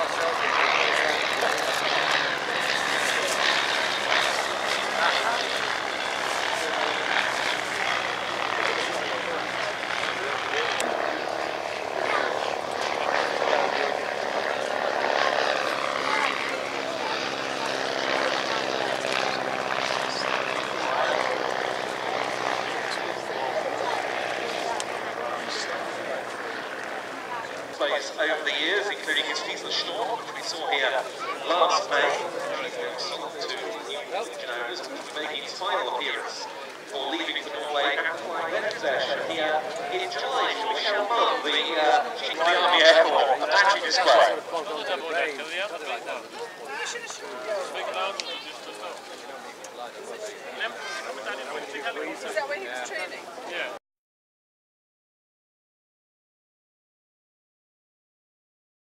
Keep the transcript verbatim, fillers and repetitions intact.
Over the years, including his Diesel Storm, which we saw here last May. He's been sold to new owners, making his final appearance before leaving for Norway and flying Ben's Airshow here in July for Michelle Mull, the uh, Chief of the Army Air Corps, a battery display. Is that where he was training? Yeah.